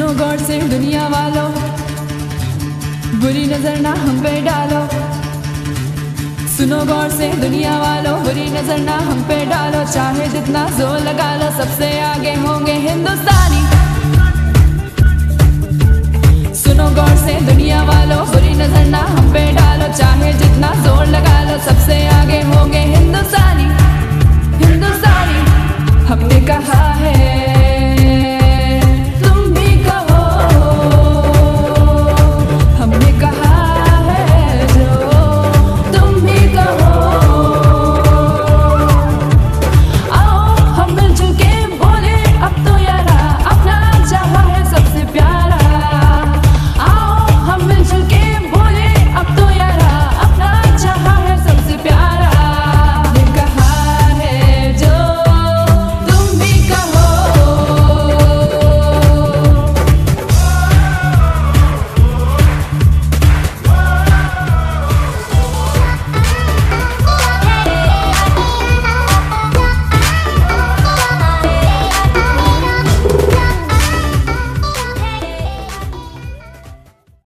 सुनो गौर से दुनिया वालों, बुरी नजर ना हम पे डालो। सुनो गौर से दुनिया वालों, बुरी नजर ना हम पे डालो। चाहे जितना जोर लगा लो, सबसे आगे होंगे हिंदुस्तानी। सुनो गौर से दुनिया वालों, बुरी नजर ना